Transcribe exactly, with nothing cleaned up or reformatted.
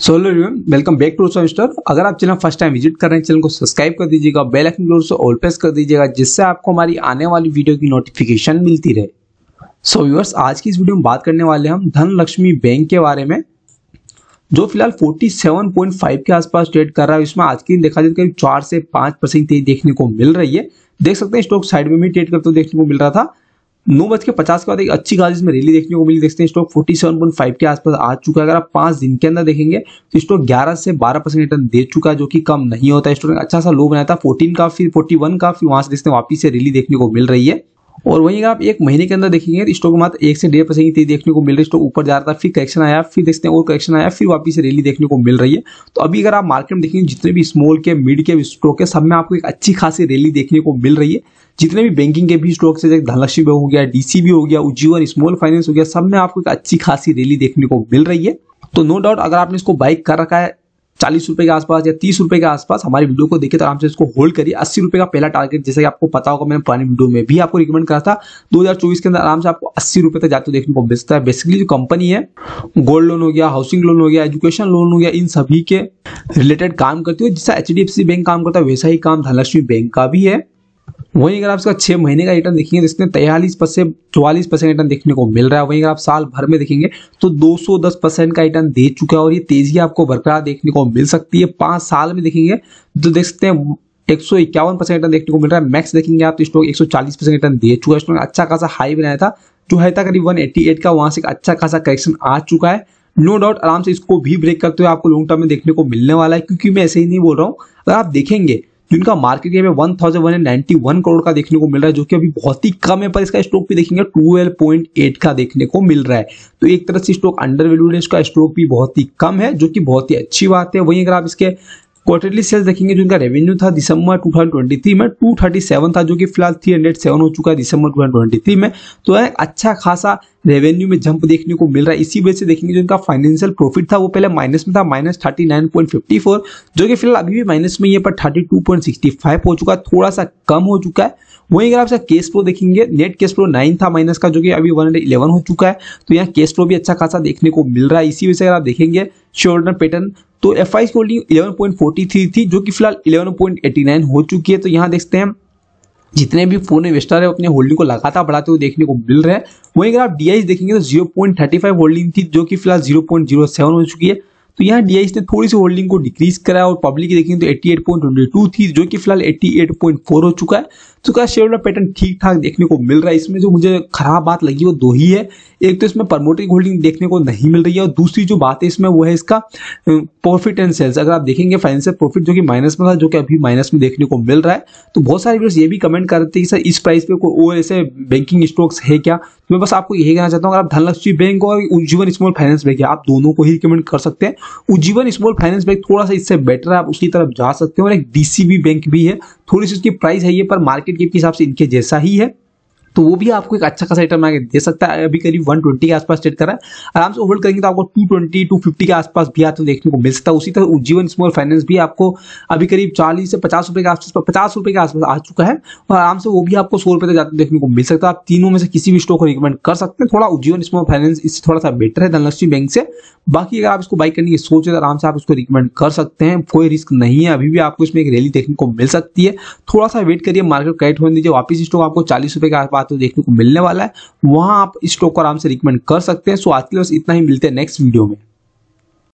So hello everyone, welcome back to investor. अगर आप channel first time visit कर रहे हैं, चैनल को सब्सक्राइब कर दीजिएगा, बेल आइकन को जरूर ऑल प्रेस कर दीजिएगा, जिससे आपको हमारी आने वाली वीडियो की नोटिफिकेशन मिलती रहे। सो व्यूअर्स, आज की इस वीडियो में बात करने वाले हैं हम धनलक्ष्मी बैंक के बारे में, जो फिलहाल सैंतालीस पॉइंट पाँच के आसपास ट्रेड कर रहा है। इसमें आज के दिन देखा जाए करीब चार से पाँच परसेंट तेजी देखने को मिल रही है। देख सकते हैं स्टॉक साइड में भी ट्रेड करते हुए देखने को मिल रहा था। नौ बज के पचास के बाद एक अच्छी खासी इसमें रैली देखने को मिली। देखते हैं स्टॉक सैंतालीस पॉइंट पाँच के आसपास आ चुका है। अगर आप पांच दिन के अंदर देखेंगे तो स्टॉक ग्यारह से बारह परसेंट रिटर्न दे चुका है, जो कि कम नहीं होता है। स्टॉक ने अच्छा सा लो बनाया था चौदह का, फिर इकतालीस का, फिर वहां से देखते हैं वापिस से रैली देखने को मिल रही है। और वहीं अगर आप एक महीने के अंदर देखेंगे तो स्टॉक मात्र एक से डेढ़ परसेंट की तेजी देखने को मिल रही है। स्टॉक ऊपर जा रहा था, फिर करेक्शन आया, फिर देखते हैं और करेक्शन आया, फिर वापिस से रैली देखने को मिल रही है। तो अभी अगर आप मार्केट में देखेंगे जितने भी स्मॉल के मिड के स्टॉक है, सब में आपको एक अच्छी खासी रैली देखने को मिल रही है। जितने भी बैंकिंग के भी स्टॉक्स है, धनलक्ष्मी बैंक हो गया, डीसीबी हो गया, उज्जीवन स्मॉल फाइनेंस हो गया, सब में आपको एक अच्छी खासी रैली देखने को मिल रही है। तो नो डाउट अगर आपने इसको बाई कर रखा है चालीस रुपए के आसपास या तीस रुपए के आसपास, हमारी वीडियो को देखिए तो आराम से इसको होल्ड करिए। अस्सी रुपए का पहला टारगेट, जैसे कि आपको पता होगा, मैंने पुरानी वीडियो में भी आपको रिकमेंड करा था, दो हज़ार चौबीस के अंदर आराम से आपको अस्सी रुपए तक जाते देखने को मिलता है। बेसिकली जो कंपनी है, गोल्ड लोन हो गया, हाउसिंग लोन हो गया, एजुकेशन लोन हो गया, इन सभी के रिलेटेड काम करती है। जैसा H D F C bank काम करता है, वैसा ही काम धनलक्ष्मी बैंक का भी है। वहीं अगर आप इसका छह महीने का रिटर्न देखेंगे तो इसमें तैंतालीस से चौवालीस परसेंट रिटर्न देखने को मिल रहा है। वहीं अगर आप साल भर में देखेंगे तो दो सौ दस परसेंट का रिटर्न दे चुका है, और ये तेजी आपको बरकरार देखने को मिल सकती है। पांच साल में देखेंगे तो देख सकते हैं एक सौ इक्यावन परसेंट रिटर्न देखने को मिल रहा है। मैक्स देखेंगे आप तो स्टॉक एक सौ चालीस परसेंट रिटर्न दे चुका है। स्टॉक ने अच्छा खासा हाई बनाया था, जो है था करीब एक सौ अट्ठासी का, वहां से अच्छा खासा करेक्शन आ चुका है। नो डाउट आराम से इसको भी ब्रेक करते हुए आपको लॉन्ग टर्म में देखने को मिलने वाला है, क्योंकि मैं ऐसे ही नहीं बोल रहा हूँ। अगर आप देखेंगे जिनका मार्केट कैप है एक हज़ार एक सौ इक्यानवे करोड़ का देखने को मिल रहा है, जो कि अभी बहुत ही कम है, पर इसका स्टॉक भी देखेंगे बारह पॉइंट आठ का देखने को मिल रहा है। तो एक तरह से स्टॉक अंडर वैल्यूड है, इसका स्टॉक भी बहुत ही कम है, जो कि बहुत ही अच्छी बात है। वहीं अगर आप इसके क्वार्टरली सेल्स देखेंगे, जो इनका रेवेन्यू था दिसंबर दो हज़ार तेईस में दो सौ सैंतीस था, जो कि फिलहाल तीन सौ सात हो चुका है दिसंबर दो हज़ार तेईस में। तो एक अच्छा खासा रेवेन्यू में जंप देखने को मिल रहा है। इसी वजह से देखेंगे जो इनका फाइनेंशियल प्रॉफिट था वो पहले माइनस में था, minus thirty nine point fifty four, जो कि फिलहाल अभी भी माइनस में ही है, पर thirty two point sixty five हो चुका है, थोड़ा सा कम हो चुका है। वहीं अगर आप इसका कैश फ्लो देखेंगे, नेट कैश फ्लो नाइन था माइनस का, जो कि अभी एक सौ ग्यारह हो चुका है। तो यहाँ कैश फ्लो भी अच्छा खासा देखने को मिल रहा है। इसी वजह से अगर आप देखेंगे शेयर पैटर्न, तो एफ आई की होल्डिंग ग्यारह पॉइंट फोर थ्री थी, जो कि फिलहाल ग्यारह पॉइंट एटी नाइन हो चुकी है। तो यहाँ देखते हैं जितने भी फोन इन्वेस्टर है अपने होल्डिंग को लगातार बढ़ाते हुए देखने को मिल रहे हैं। वहीं अगर आप डीआईएस देखेंगे तो zero point thirty five holding थी, जो कि फिलहाल जीरो पॉइंट जीरो सेवन हो चुकी है। तो यहाँ डीआईएस ने थोड़ी सी होल्डिंग को डिक्रीज करा, और पब्लिक देखेंगे तो अठासी पॉइंट टू थी, जो कि फिलहाल अठासी पॉइंट फोर हो चुका है। तो क्या शेयर होल्डर पैटर्न ठीक ठाक देखने को मिल रहा है। इसमें जो मुझे खराब बात लगी वो दो ही है, एक तो इसमें प्रमोटर की होल्डिंग देखने को नहीं मिल रही है, और दूसरी जो बात है इसमें वो है इसका प्रॉफिट एंड सेल्स। अगर आप देखेंगे फाइनेंशियल प्रॉफिट जो कि माइनस में था, जो कि अभी माइनस में देखने को मिल रहा है। तो बहुत सारे व्यूअर्स ये भी कमेंट कर रहे थे कि सर इस प्राइस पे कोई और ऐसे बैंकिंग स्टॉक्स है क्या। तो मैं बस आपको यही कहना चाहता हूँ, अगर आप धनलक्ष्मी बैंक और उज्जीवन स्मॉल फाइनेंस बैंक है, आप दोनों को ही रिकमेंड कर सकते हैं। उज्जीवन स्मॉल फाइनेंस बैंक थोड़ा सा इससे बेटर है, आप उसकी तरफ जा सकते हैं। और एक डीसीबी बैंक भी है, थोड़ी सी उसकी प्राइस है ये, पर मार्केट कैप के हिसाब से इनके जैसा ही है, तो वो भी आपको एक अच्छा खासा रिटर्न आगे दे सकता है। अभी करीब एक सौ बीस के आसपास ट्रेड कर रहा है। आराम से होल्ड करेंगे तो आपको दो सौ बीस, दो सौ पचास के आसपास भी आते देखने को मिल सकता है। उसी तरह उज्जीवन स्मॉल फाइनेंस भी आपको अभी करीब चालीस से पचास रुपए के आसपास पचास रुपए के आसपास आ चुका है, और आराम से वो भी आपको सौ रुपए तक जाते देखने को मिल सकता है। आप तीनों में से किसी भी स्टॉक को रिकमेंड कर सकते हैं। थोड़ा उज्जीवन स्मॉल फाइनेंस इससे थोड़ा सा बेटर है धनलक्ष्मी बैंक से। बाकी अगर आप इसको बाई करने की सोच है तो आराम से आप इसको रिकमेंड कर सकते हैं, कोई रिस्क नहीं है। अभी भी आपको इसमें एक रैली देखने को मिल सकती है, थोड़ा सा वेट करिए, मार्केट करेक्ट होने दीजिए, वापस स्टॉक आपको चालीस रुपए के आसपास देखने को मिलने वाला है, वहां आप स्टॉक को आराम से रिकमेंड कर सकते हैं। सो आज के लिए बस इतना ही, मिलते हैं नेक्स्ट वीडियो में।